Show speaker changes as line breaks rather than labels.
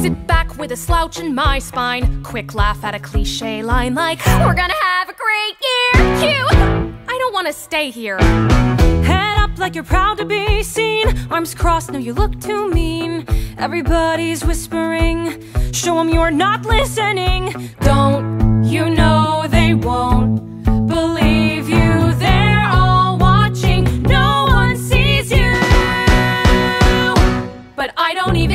Sit back with a slouch in my spine, quick laugh at a cliche line like, we're gonna have a great year, cute! I don't wanna stay here. Head up like you're proud to be seen, arms crossed, no you look too mean. Everybody's whispering, show them you're not listening. Don't you know they won't believe you, they're all watching, no one sees you. But I don't even